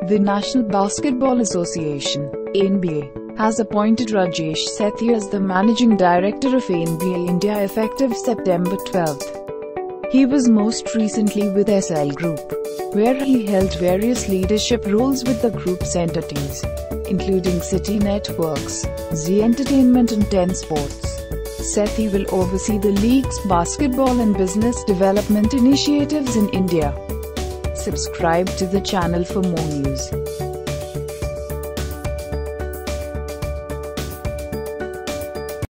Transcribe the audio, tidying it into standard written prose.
The National Basketball Association (NBA) has appointed Rajesh Sethi as the Managing Director of NBA India effective September 12. He was most recently with SL Group, where he held various leadership roles with the group's entities, including City Networks, Zee Entertainment and Ten Sports. Sethi will oversee the league's basketball and business development initiatives in India. Subscribe to the channel for more news.